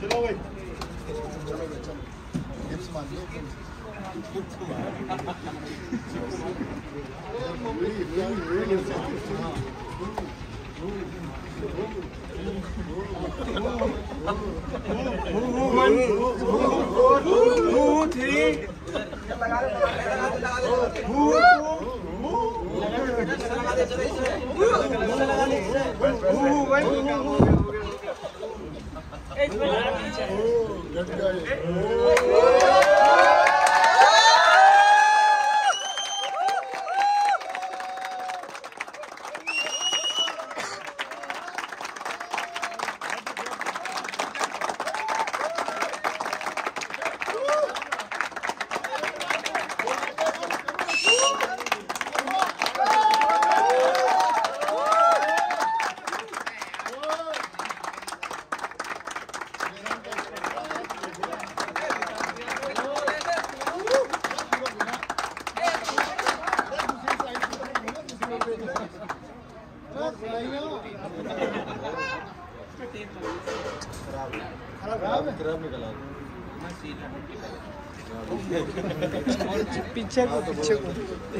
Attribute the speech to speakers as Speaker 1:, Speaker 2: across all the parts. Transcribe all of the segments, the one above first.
Speaker 1: चलो भाई पीछे को पीछे को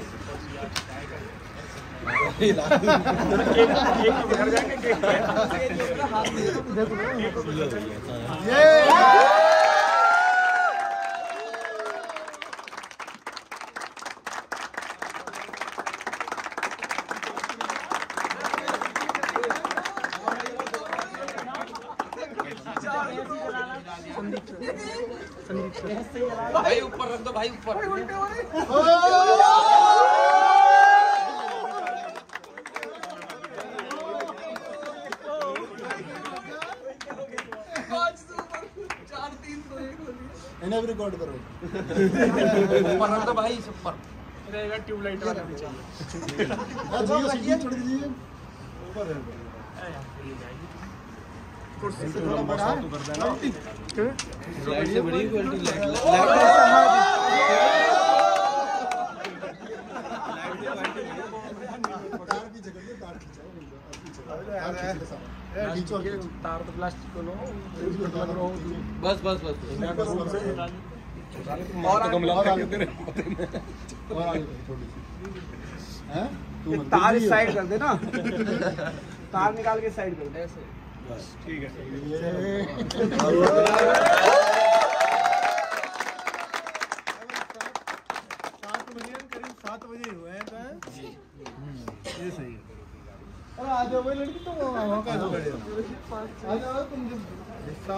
Speaker 1: घर जाके
Speaker 2: भाई ऊपर रख दो भाई ऊपर
Speaker 1: इन्हें भी रिकॉर्ड करो
Speaker 2: ऊपर रख दो भाई ऊपर
Speaker 3: रहेगा ट्यूबलाइट वाला पीछे
Speaker 1: छोड़ दीजिए ऊपर कुर्सी से थोड़ा बड़ा है
Speaker 2: लाइट से बड़ी क्वालिटी लाइट
Speaker 3: तार तो प्लास्टिक को लो
Speaker 2: बस बस बस
Speaker 1: और आगे हैं
Speaker 3: तार इस साइड कर दे ना तार निकाल के साइड कर दे ऐसे
Speaker 1: बस ठीक है 7 बजे हुए हैं जी ये सही है। अरे आ जाओ भाई लड़की तो वहाँ का जो खड़े हो आ जाओ तुम जब हिस्सा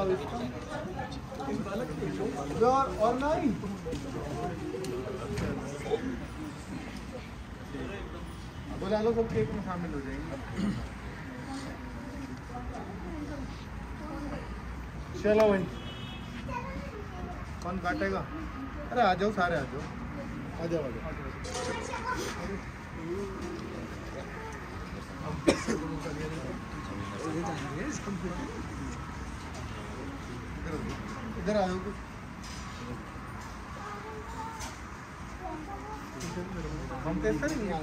Speaker 1: और नहीं बुला लो सब केक में शामिल हो जाएंगे। चलो भाई कौन काटेगा? अरे आ जाओ सारे आ जाओ आ जाओ इधर आ जाओ हम तो ऐसा नहीं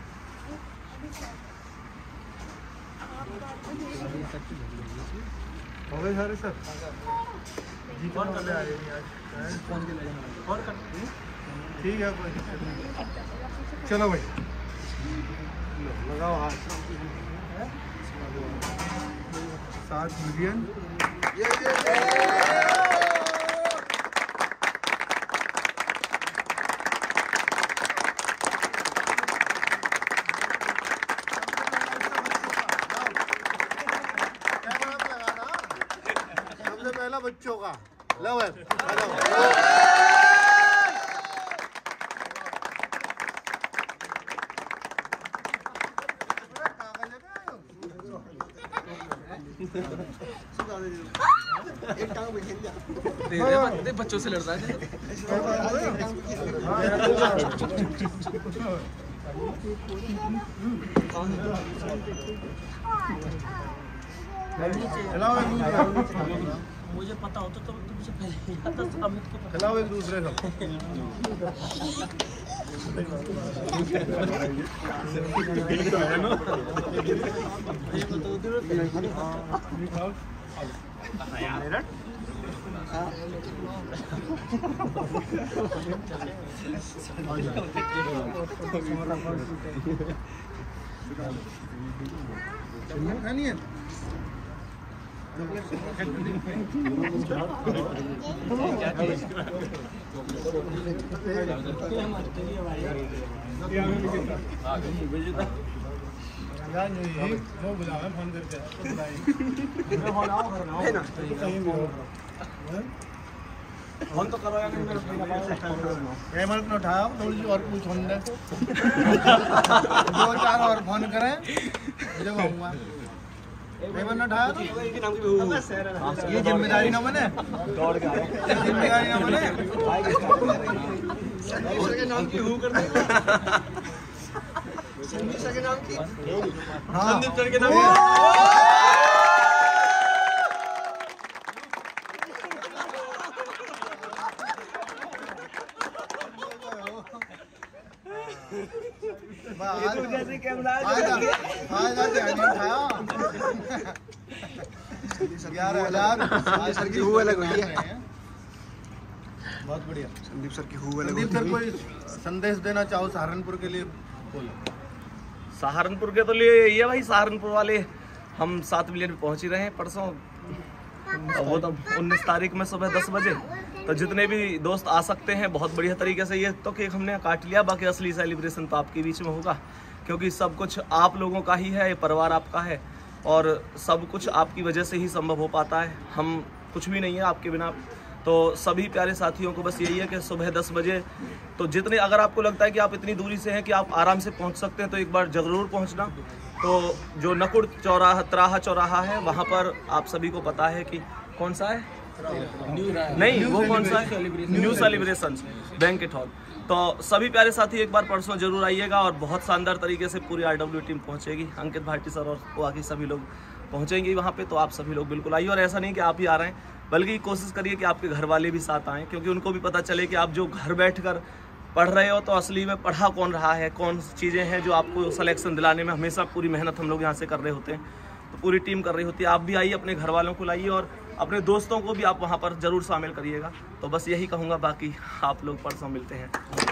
Speaker 1: हो गए सारे सर जी कौन वाले आए नहीं आज फोन के लिए और कर ठीक है कोई दिक्कत नहीं। चलो भाई लगाओ हाथ 7 मिलियन पहला बच्चों का लव है
Speaker 2: दे बच्चों से लड़ता है मुझे पता होता तो तुमसे पहले अमित को
Speaker 1: खिलाओ एक दूसरे को नहीं है फोन करके
Speaker 3: फोन तो करो यार
Speaker 1: कैमरा न उठाओ थोड़ी सी और कुछ फोन दे 2-4 और फोन करें जब आऊँगा कैमरा न उठाओ ये जिम्मेदारी न बने जिम्मेदारी न बने संदीप सर के नाम की संदीप सर के नाम
Speaker 3: जैसे कैमरा
Speaker 1: सर की हूँ अलग हुई है बहुत बढ़िया
Speaker 3: संदीप सर की हूँ
Speaker 1: संदीप सर कोई संदेश देना चाहो सहारनपुर के लिए बोलो।
Speaker 2: सहारनपुर के तो लिए यही है भाई, सहारनपुर वाले हम 7 मिलियन पे पहुंच ही रहे हैं परसों। वो तो 19 तारीख में सुबह 10 बजे, तो जितने भी दोस्त आ सकते हैं बहुत बढ़िया तरीके से। ये तो केक हमने काट लिया, बाकी असली सेलिब्रेशन तो आपके बीच में होगा, क्योंकि सब कुछ आप लोगों का ही है, ये परिवार आपका है और सब कुछ आपकी वजह से ही संभव हो पाता है। हम कुछ भी नहीं है आपके बिना। तो सभी प्यारे साथियों को बस यही है कि सुबह 10 बजे तो जितने, अगर आपको लगता है कि आप इतनी दूरी से हैं कि आप आराम से पहुंच सकते हैं तो एक बार ज़रूर पहुंचना। तो जो नकुड़ चौराहा चौराहा है वहाँ पर आप सभी को पता है कि कौन सा है, नहीं वो कौन सा है, न्यू सेलिब्रेशंस बैंकेट हॉल। तो सभी प्यारे साथी एक बार परसों जरूर आइएगा और बहुत शानदार तरीके से पूरी RW टीम पहुंचेगी। अंकित भाटी सर और बाकी सभी लोग पहुंचेंगे वहाँ पे, तो आप सभी लोग बिल्कुल आइए। और ऐसा नहीं कि आप ही आ रहे हैं, बल्कि कोशिश करिए कि आपके घर वाले भी साथ आएँ, क्योंकि उनको भी पता चले कि आप जो घर बैठकर पढ़ रहे हो तो असली में पढ़ा कौन रहा है, कौन चीज़ें हैं जो आपको सिलेक्शन दिलाने में हमेशा पूरी मेहनत हम लोग यहाँ से कर रहे होते हैं। तो पूरी टीम कर रही होती है। आप भी आइए, अपने घर वालों को लाइए और अपने दोस्तों को भी आप वहाँ पर ज़रूर शामिल करिएगा। तो बस यही कहूँगा, बाकी आप लोग परसों मिलते हैं।